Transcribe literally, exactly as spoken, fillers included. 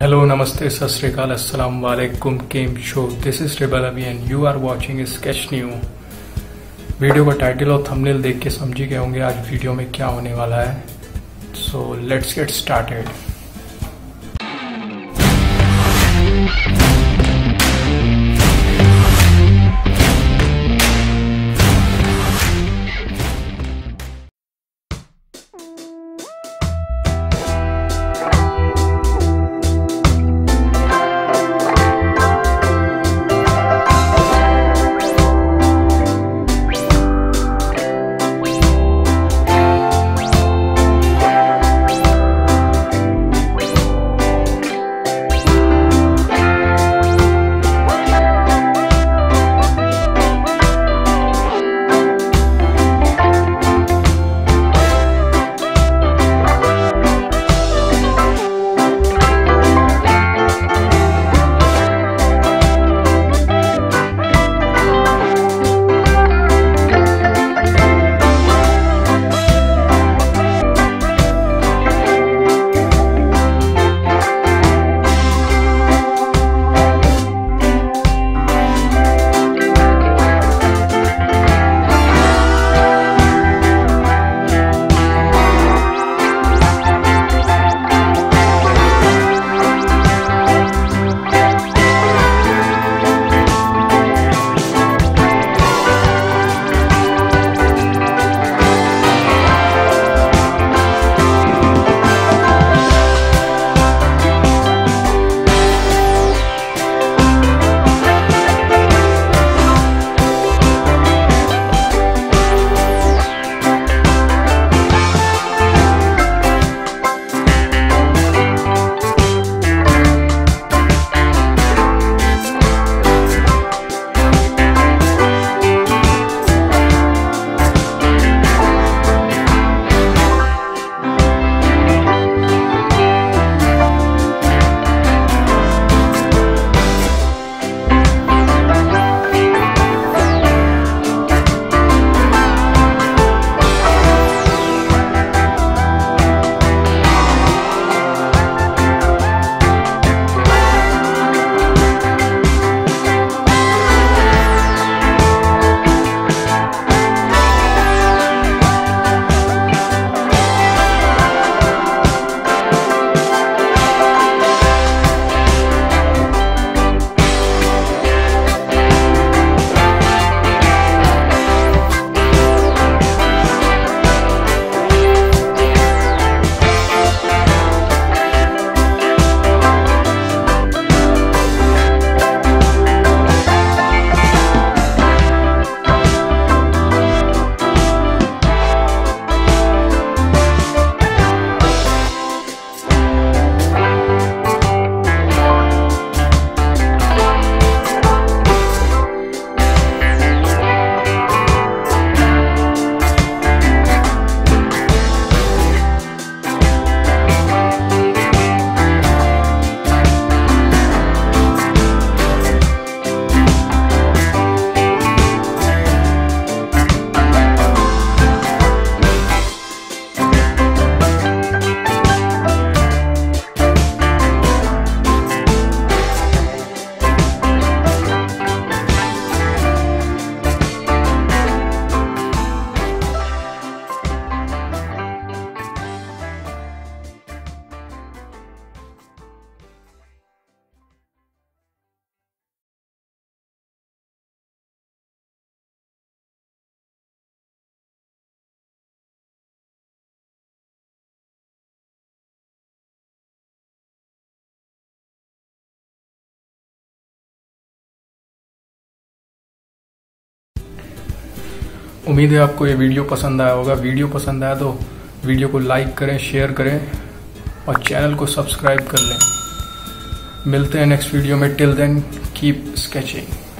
Hello, Namaste, Sat Sri Akal, Assalamu Alaikum, Game Show. This is Rebel Abhi and you are watching Sketch New. Video का title और thumbnail देख के समझ ही गए होंगे आज वीडियो में क्या होने वाला है. So let's get started. उम्मीद है आपको ये वीडियो पसंद आया होगा. वीडियो पसंद आया तो वीडियो को लाइक करें, शेयर करें और चैनल को सब्सक्राइब कर लें. मिलते हैं नेक्स्ट वीडियो में. Till then keep sketching.